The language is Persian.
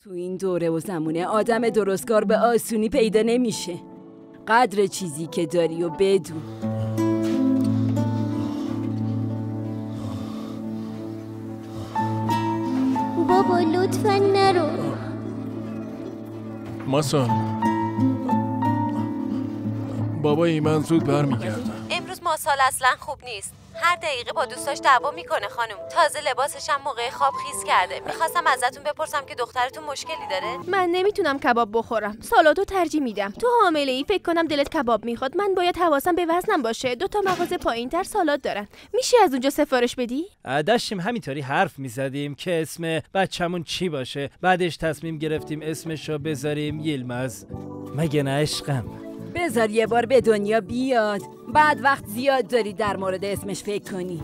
تو این دوره و زمونه آدم درستکار به آسونی پیدا نمیشه. قدر چیزی که داری و بدون. بابا لطفا نرو. ماسال، بابای من زود برمیگردن. امروز ماسال اصلا خوب نیست. هر دقیقه با دوستاش دعوا میکنه خانم. تازه لباسش هم موقع خواب خیس کرده. میخواستم ازتون بپرسم که دخترتون مشکلی داره؟ من نمیتونم کباب بخورم. سالادو ترجیح میدم. تو حامله‌ای فکر کنم دلت کباب میخواد. من باید حواسم به وزنم باشه. 2 تا مغازه پایینتر سالاد دارن. میشه از اونجا سفارش بدی؟ داشتیم همینطوری حرف میزدیم که اسم بچه‌مون چی باشه. بعدش تصمیم گرفتیم اسمشو بذاریم یلمز. مگه نه عشقم؟ بذار یه بار به دنیا بیاد، بعد وقت زیاد داری در مورد اسمش فکر کنی.